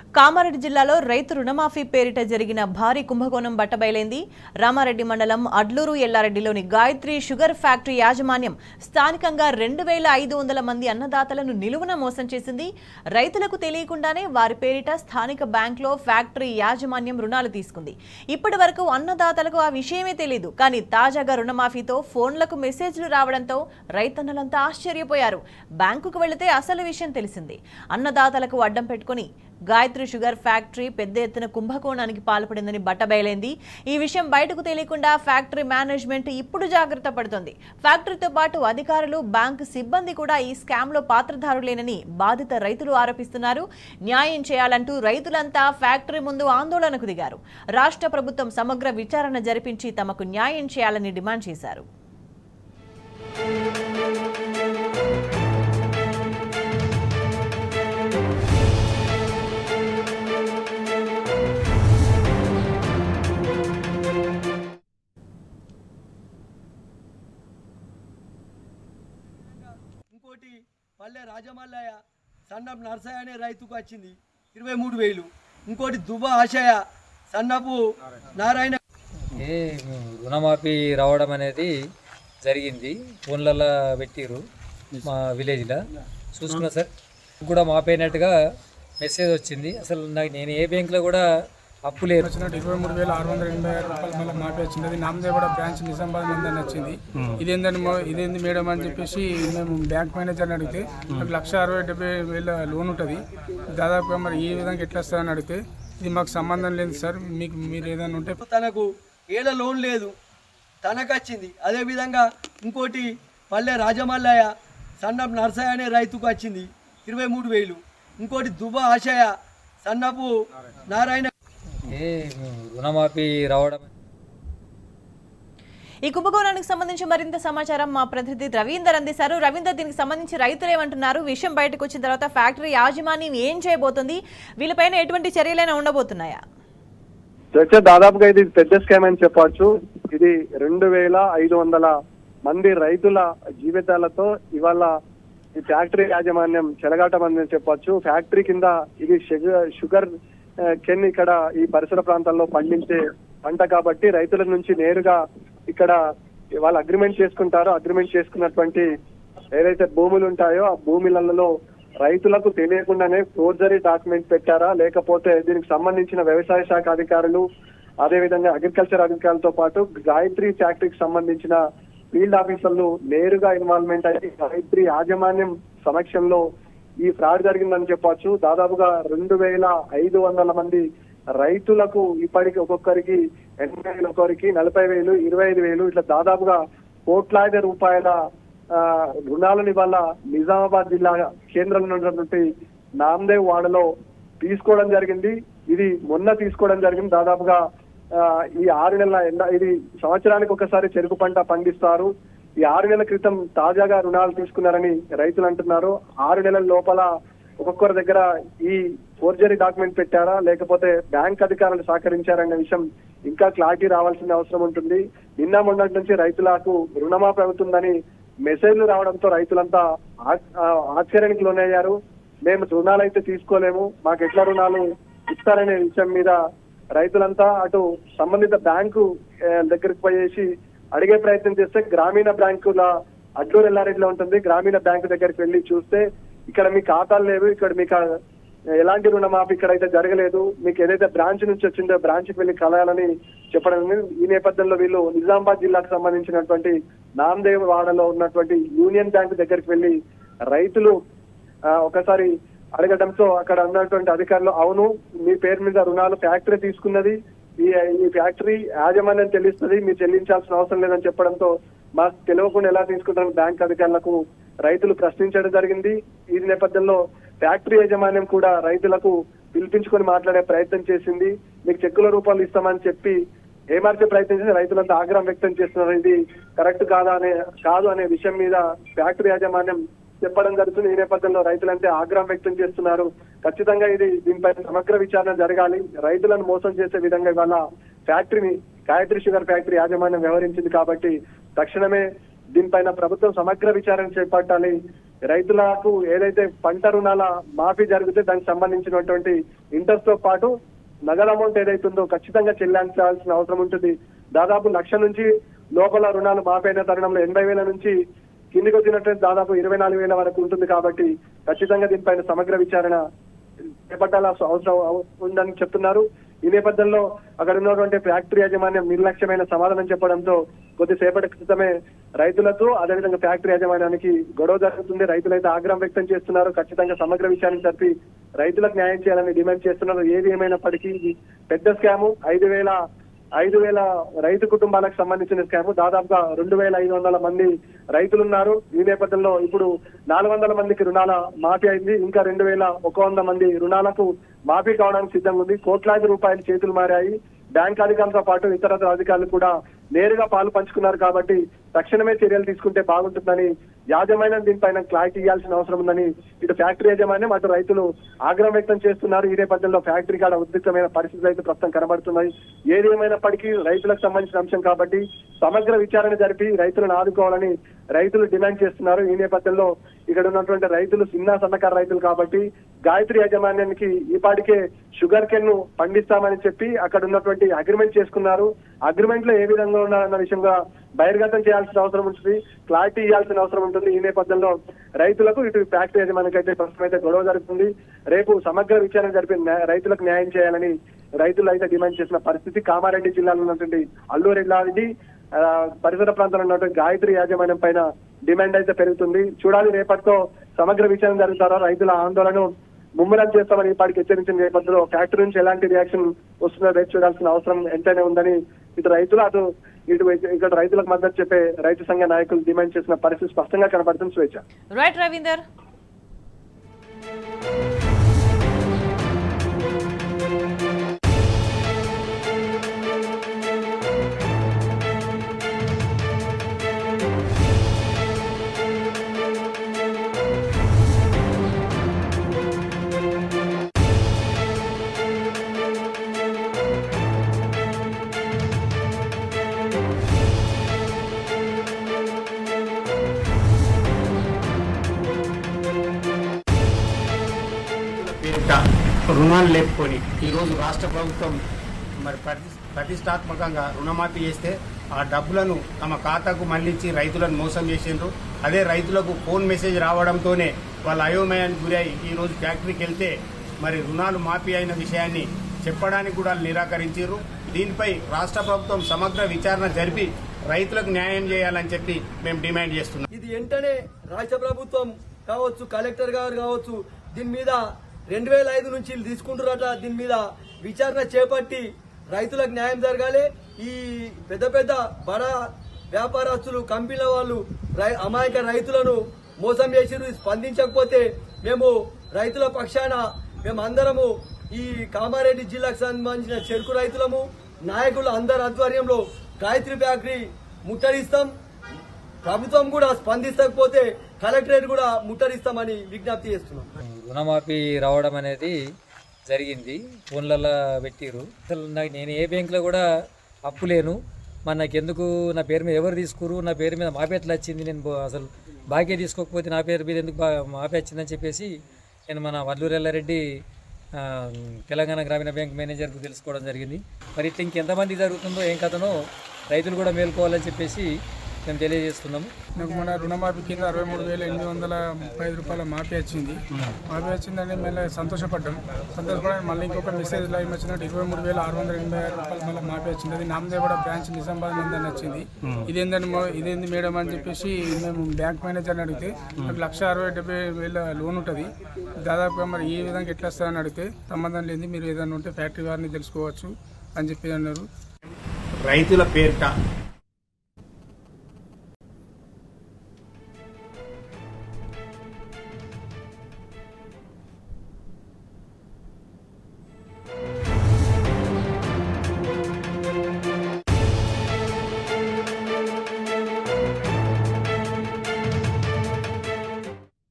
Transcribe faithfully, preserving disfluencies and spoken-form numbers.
కామారెడ్డి జిల్లాలో రైతు రుణమాఫీ పేరిట జరిగిన భారీ కుంభకోణం బట్టబయలైంది. రామారెడ్డి మండలం అడ్లూరు ఎల్లారెడ్డిలోని గాయత్రి షుగర్ ఫ్యాక్టరీ యాజమాన్యం స్థానికంగా రెండు వేల ఐదు వందల మంది అన్నదాతలను నిలువున మోసం చేసింది. రైతులకు తెలియకుండానే వారి పేరిట స్థానిక బ్యాంకులో ఫ్యాక్టరీ యాజమాన్యం రుణాలు తీసుకుంది. ఇప్పటి వరకు అన్నదాతలకు ఆ విషయమే తెలియదు. కానీ తాజాగా రుణమాఫీతో ఫోన్లకు మెసేజ్లు రావడంతో రైతన్నలంతా ఆశ్చర్యపోయారు. బ్యాంకుకు వెళితే అసలు విషయం తెలిసింది. అన్నదాతలకు అడ్డం పెట్టుకుని గాయత్రి షుగర్ ఫ్యాక్టరీ పెద్ద ఎత్తున కుంభకోణానికి పాల్పడిందని బట్టబయలైంది. ఈ విషయం బయటకు తెలియకుండా ఫ్యాక్టరీ మేనేజ్మెంట్ ఇప్పుడు జాగ్రత్త పడుతోంది. ఫ్యాక్టరీతో పాటు అధికారులు, బ్యాంకు సిబ్బంది కూడా ఈ స్కామ్ లో పాత్రధారులేనని బాధిత రైతులు ఆరోపిస్తున్నారు. న్యాయం చేయాలంటూ రైతులంతా ఫ్యాక్టరీ ముందు ఆందోళనకు దిగారు. రాష్ట్ర ప్రభుత్వం సమగ్ర విచారణ జరిపించి తమకు న్యాయం చేయాలని డిమాండ్ చేశారు. ఇంకోటి పల్లె రాజమల్లయ్య సన్నపు నర్సయ్య అనే రైతుకు వచ్చింది ఇరవై మూడు వేలు. ఇంకోటి దుబా ఆశయ సన్నపు నారాయణ ఏ రుణమాఫీ రావడం అనేది జరిగింది. ఫోన్లలో పెట్టిరు మా విలేజ్లో చూసుకున్నా సార్. కూడా మాపైనట్టుగా మెసేజ్ వచ్చింది. అసలు నాకు నేను ఏ బ్యాంకులో కూడా అప్పు లేదు. వచ్చినట్టు ఇరవై మూడు వేల ఆరు వందల ఎనభై ఆరు రూపాయలు మళ్ళీ మాపి వచ్చింది. అది నామదేవడ బ్రాంచ్ నిజామాబాద్ మందని వచ్చింది. ఇదేందని ఇదేంది మేడం అని చెప్పేసి మేము బ్యాంక్ మేనేజర్ని అడిగితే నాకు లక్ష అరవై డెబ్బై వేల లోన్ ఉంటుంది, దాదాపుగా మరి ఈ విధంగా ఎట్లా వస్తుందని అడిగితే ఇది మాకు సంబంధం లేదు సార్, మీకు మీరు ఏదైనా ఉంటే. తనకు ఏడ లోన్ లేదు, తనకు వచ్చింది. అదేవిధంగా ఇంకోటి పల్లె రాజమల్లయ్య సన్నపు నర్సయ్య అనే రైతుకు వచ్చింది ఇరవై మూడు వేలు. ఇంకోటి దుబా ఆశయ సన్నపు నారాయణ ఏ రుణమాఫీ రావడం. ఈ కుంభకోణానికి సంబంధించి మరింత సమాచారం మా ప్రతినిధి రవీందర్ అందిస్తారు. రవీందర్, దీనికి సంబంధించి రైతులు ఏమంటున్నారు? విషయం బయటకు వచ్చిన తర్వాత ఫ్యాక్టరీ యాజమాన్యం ఏం చేయబోతుంది? వీళ్ళపైన ఎటువంటి చర్యలైనా ఉండబోతున్నాయా? చర్చ దాదాపుగా ఇది పెద్ద స్కామ్ అని చెప్పవచ్చు. ఇది రెండు వేల ఐదు వందల మంది రైతుల జీవితాలతో ఇవాళ ఈ ఫ్యాక్టరీ యాజమాన్యం చెలగాటమందని చెప్పొచ్చు. ఫ్యాక్టరీ కింద ఇది షుగర్ కెన్ ఇక్కడ ఈ పరిసర ప్రాంతాల్లో పండించే పంట కాబట్టి రైతుల నుంచి నేరుగా ఇక్కడ వాళ్ళు అగ్రిమెంట్ చేసుకుంటారో అగ్రిమెంట్ చేసుకున్నటువంటి ఏదైతే భూములు ఉంటాయో ఆ భూములలో రైతులకు తెలియకుండానే ఫోర్జరీ డాక్యుమెంట్ పెట్టారా, లేకపోతే దీనికి సంబంధించిన వ్యవసాయ శాఖ అధికారులు అదేవిధంగా అగ్రికల్చర్ అధికారులతో పాటు గాయత్రి ఫ్యాక్టరీకి సంబంధించిన ఫీల్డ్ ఆఫీసర్లు నేరుగా ఇన్వాల్వ్మెంట్ అయ్యి గాయత్రి యాజమాన్యం సమక్షంలో ఈ ఫ్రాడ్ జరిగిందని చెప్పొచ్చు. దాదాపుగా రెండు వేల ఐదు వందల మంది రైతులకు ఇప్పటికి ఒక్కొక్కరికి ఎనభై వేలు, ఒక్కొక్కరికి నలభై వేలు, ఇరవై ఐదు వేలు ఇట్లా దాదాపుగా కోట్లాది రూపాయల రుణాలను ఇవాళ నిజామాబాద్ జిల్లా కేంద్రంలో ఉన్నటువంటి నామదేవ్ వాడలో తీసుకోవడం జరిగింది. ఇది మొన్న తీసుకోవడం జరిగింది. దాదాపుగా ఈ ఆరు నెలల ఎండ ఇది సంవత్సరానికి ఒకసారి చెరుకు పంట పండిస్తారు. ఈ ఆరు నెలల క్రితం తాజాగా రుణాలు తీసుకున్నారని రైతులు అంటున్నారు. ఆరు నెలల లోపల ఒక్కొక్కరి దగ్గర ఈ ఫోర్జరీ డాక్యుమెంట్ పెట్టారా, లేకపోతే బ్యాంక్ అధికారులు సహకరించారనే విషయం ఇంకా క్లారిటీ రావాల్సిన అవసరం ఉంటుంది. నిన్న మొన్నటి నుంచి రైతులకు రుణమాఫీ అవుతుందని మెసేజ్లు రావడంతో రైతులంతా ఆశ్చర్యానికి లోనయ్యారు. మేము రుణాలు అయితే తీసుకోలేము, మాకు ఎట్లా రుణాలు ఇస్తారనే విషయం మీద రైతులంతా అటు సంబంధిత బ్యాంకు దగ్గరికి పోయేసి అడిగే ప్రయత్నం చేస్తే గ్రామీణ బ్యాంకుల అడ్లూరు ఎల్లారెడ్డిలో ఉంటుంది. గ్రామీణ బ్యాంకు దగ్గరికి వెళ్ళి చూస్తే ఇక్కడ మీ ఖాతాలు లేవు, ఇక్కడ మీకు ఎలాంటి రుణమాఫీ ఇక్కడైతే జరగలేదు, మీకు ఏదైతే బ్రాంచ్ నుంచి వచ్చిందో బ్రాంచ్కి వెళ్ళి కలయాలని చెప్పడం. ఈ నేపథ్యంలో వీళ్ళు నిజామాబాద్ జిల్లాకు సంబంధించినటువంటి నామదేవ్ వాడలో ఉన్నటువంటి యూనియన్ బ్యాంక్ దగ్గరికి వెళ్ళి రైతులు ఒకసారి అడగడంతో అక్కడ ఉన్నటువంటి అధికారులు అవును మీ పేరు మీద రుణాలు ఫ్యాక్టరీ తీసుకున్నది, ఈ ఈ ఫ్యాక్టరీ యాజమాన్యం చెల్లిస్తుంది, మీరు చెల్లించాల్సిన అవసరం లేదని చెప్పడంతో మాకు తెలియకుండా ఎలా తీసుకుంటారని బ్యాంక్ అధికారులకు రైతులు ప్రశ్నించడం జరిగింది. ఈ నేపథ్యంలో ఫ్యాక్టరీ యాజమాన్యం కూడా రైతులకు పిలిపించుకొని మాట్లాడే ప్రయత్నం చేసింది. మీకు చెక్కుల రూపాయలు ఇస్తామని చెప్పి ఏమార్చే ప్రయత్నం చేసి రైతులంతా ఆగ్రహం వ్యక్తం చేస్తున్నారు. ఇది కరెక్ట్ కాదా అనే కాదు అనే విషయం మీద ఫ్యాక్టరీ యాజమాన్యం చెప్పడం జరుగుతుంది. ఈ నేపథ్యంలో రైతులంటే ఆగ్రహం వ్యక్తం చేస్తున్నారు. ఖచ్చితంగా ఇది దీనిపై సమగ్ర విచారణ జరగాలి. రైతులను మోసం చేసే విధంగా ఇవాళ ఫ్యాక్టరీని గాయత్రి షుగర్ ఫ్యాక్టరీ యాజమాన్యం వ్యవహరించింది కాబట్టి తక్షణమే దీనిపైన ప్రభుత్వం సమగ్ర విచారణ చేపట్టాలి. రైతులకు ఏదైతే పంట రుణాల మాఫీ జరిగితే దానికి సంబంధించినటువంటి ఇంట్రెస్ట్ తో పాటు నగదు అమౌంట్ ఏదైతుందో ఖచ్చితంగా చెల్లించాల్సిన అవసరం ఉంటుంది. దాదాపు లక్ష నుంచి లోపల రుణాలు మాఫీ అయిన తరుణంలో ఎనభై వేల నుంచి కిందికి వచ్చినట్టు దాదాపు ఇరవై నాలుగు వేల వరకు ఉంటుంది. కాబట్టి ఖచ్చితంగా దీనిపైన సమగ్ర విచారణ చేపట్టాల్సిన అవసరం ఉందని చెప్తున్నారు. ఈ నేపథ్యంలో అక్కడ ఉన్నటువంటి ఫ్యాక్టరీ యాజమాన్యం నిర్లక్ష్యమైన సమాధానం చెప్పడంతో కొద్దిసేపటి క్రితమే రైతులతో అదేవిధంగా ఫ్యాక్టరీ యాజమాన్యానికి గొడవ జరుగుతుంది. రైతులైతే ఆగ్రహం వ్యక్తం చేస్తున్నారు. ఖచ్చితంగా సమగ్ర విచారణ జరిపి రైతులకు న్యాయం చేయాలని డిమాండ్ చేస్తున్నారు. ఏది ఏమైనప్పటికీ పెద్ద స్కాము ఐదు వేల ఐదు వేల రైతు కుటుంబాలకు సంబంధించిన స్కాము. దాదాపుగా రెండు వేల ఐదు వందల మంది రైతులు ఉన్నారు. ఈ నేపథ్యంలో ఇప్పుడు నాలుగు వందల మందికి రుణాల మాఫీ అయింది. ఇంకా రెండు వేల ఒక వంద మంది రుణాలకు మాఫీ కావడానికి సిద్ధంగా ఉంది. కోట్లాది రూపాయలు చేతులు మారాయి. బ్యాంక్ అధికారులతో పాటు ఇతర అధికారులు కూడా నేరుగా పాలు పంచుకున్నారు. కాబట్టి తక్షణమే చర్యలు తీసుకుంటే బాగుంటుందని యాజమాన్యం దీనిపైన క్లారిటీ ఇవ్వాల్సిన అవసరం ఉందని ఇటు ఫ్యాక్టరీ యాజమాన్యం అటు రైతులు ఆగ్రహం వ్యక్తం చేస్తున్నారు. ఈ నేపథ్యంలో ఫ్యాక్టరీ కాడ ఉద్రిక్తమైన పరిస్థితులు అయితే ప్రస్తుతం కనబడుతున్నాయి. ఏది ఏమైనప్పటికీ రైతులకు సంబంధించిన అంశం కాబట్టి సమగ్ర విచారణ జరిపి రైతులను ఆదుకోవాలని రైతులు డిమాండ్ చేస్తున్నారు. ఈ నేపథ్యంలో ఇక్కడ ఉన్నటువంటి రైతులు చిన్న సన్నకారు రైతులు కాబట్టి గాయత్రి యాజమాన్యానికి ఈపాటికే షుగర్ కెన్ ను పండిస్తామని చెప్పి అక్కడ ఉన్నటువంటి అగ్రిమెంట్ చేసుకున్నారు. అగ్రిమెంట్ లో ఏ విధంగా ఉన్నారన్న విషయంగా బహిర్గతం చేయాల్సిన అవసరం ఉంటుంది. క్లారిటీ ఇవ్వాల్సిన అవసరం ఉంటుంది. ఈ నేపథ్యంలో రైతులకు ఇటు ఫ్యాక్టరీ యాజమాన్యానికి అయితే ప్రస్తుతం అయితే గొడవ జరుగుతుంది. రేపు సమగ్ర విచారణ జరిపి రైతులకు న్యాయం చేయాలని రైతులు అయితే డిమాండ్ చేసిన పరిస్థితి. కామారెడ్డి జిల్లాలో ఉన్నటువంటి అల్లూరి రెడ్డి పరిసర ప్రాంతాల్లో ఉన్నటువంటి గాయత్రి యాజమాన్యం పైన డిమాండ్ అయితే పెరుగుతుంది. చూడాలి రేపటితో సమగ్ర విచారణ జరుగుతారా, రైతుల ఆందోళన ముమ్మరం చేస్తామని ఇప్పటికి హెచ్చరించిన నేపథ్యంలో ఫ్యాక్టరీ నుంచి ఎలాంటి రియాక్షన్ వస్తుందో రేపు చూడాల్సిన అవసరం ఎంతైనా ఉందని ఇటు రైతులు అటు ఇటు ఇక్కడ రైతులకు మద్దతు చెప్పే రైతు సంఘ నాయకులు డిమాండ్ చేసిన పరిస్థితి స్పష్టంగా కనబడుతుంది. స్వేచ్ఛ. రైట్ రవీందర్. రుణాలు లేపుకొని ఈరోజు రాష్ట్ర ప్రభుత్వం మరి ప్రతి ప్రతిష్టాత్మకంగా రుణమాఫీ చేస్తే ఆ డబ్బులను తమ ఖాతాకు మళ్లించి రైతులను మోసం చేసిండ్రు. అదే రైతులకు ఫోన్ మెసేజ్ రావడంతోనే వాళ్ళ అయోమయానికి గురై ఈరోజు ఫ్యాక్టరీకి వెళ్తే మరి రుణాలు మాఫీ అయిన విషయాన్ని చెప్పడానికి కూడా నిరాకరించారు. దీనిపై రాష్ట్ర ప్రభుత్వం సమగ్ర విచారణ జరిపి రైతులకు న్యాయం చేయాలని చెప్పి మేము డిమాండ్ చేస్తున్నాం. ఇది వెంటనే రాష్ట్ర ప్రభుత్వం కావచ్చు, కలెక్టర్ గారు కావచ్చు, దీని మీద రెండు వేల ఐదు నుంచి తీసుకుంటున్నట దీని మీద విచారణ చేపట్టి రైతులకు న్యాయం జరగాలి. ఈ పెద్ద పెద్ద బడా వ్యాపారస్తులు కంపెనీల వాళ్ళు అమాయక రైతులను మోసం చేసిరు. స్పందించకపోతే మేము రైతుల పక్షాన మేము అందరము ఈ కామారెడ్డి జిల్లాకు సంబంధించిన చెరుకు రైతులము నాయకులు అందరి ఆధ్వర్యంలో గాయత్రి ఫ్యాక్టరీ ముట్టడిస్తాం. ప్రభుత్వం కూడా స్పందించకపోతే కలెక్టరేట్ కూడా ముట్టడిస్తామని విజ్ఞప్తి చేస్తున్నాం. రుణమాఫీ రావడం అనేది జరిగింది. ఫోన్లలో పెట్టిరు. అసలు నాకు నేను ఏ బ్యాంకులో కూడా అప్పు లేను. మరి నాకు ఎందుకు నా పేరు మీద ఎవరు తీసుకురు, నా పేరు మీద మాఫీ ఎట్లా వచ్చింది, నేను అసలు బాకీ తీసుకోకపోతే నా పేరు మీద ఎందుకు మాఫీ వచ్చిందని చెప్పేసి నేను మన వల్లూరు ఎల్లారెడ్డి తెలంగాణ గ్రామీణ బ్యాంక్ మేనేజర్కు తెలుసుకోవడం జరిగింది. మరి ఇట్లా ఇంకెంతమంది జరుగుతుందో ఏం కథనో రైతులు కూడా మేల్కోవాలని చెప్పేసి మేము తెలియజేస్తున్నాము. నాకు మన రుణమాఫీ కింద అరవై మూడు వేల ఎనిమిది వందల ముప్పై ఐదు రూపాయల మాఫీ వచ్చింది. మాఫీ వచ్చిందని మేము సంతోషపడ్డాం. సంతోషపడి మళ్ళీ ఇంకొక మెసేజ్ లైవ్ వచ్చినట్టు ఇరవై మూడు వేల ఆరు వందల ఎనభై ఆరు రూపాయలు మళ్ళీ మాఫీ వచ్చింది. అది నామదేవడ బ్రాంచ్ నిజామాబాద్ మందని వచ్చింది. ఇదేందని ఇదేంది మేడం అని చెప్పేసి మేము బ్యాంక్ మేనేజర్ని అడిగితే నాకు లక్ష అరవై డెబ్బై వేల లోన్ ఉంటుంది, దాదాపుగా మరి ఈ విధంగా ఎట్లా వస్తుందని అడిగితే సంబంధం లేదు, మీరు ఏదైనా ఉంటే ఫ్యాక్టరీ వారిని తెలుసుకోవచ్చు అని చెప్పి అన్నారు. రైతుల పేరిట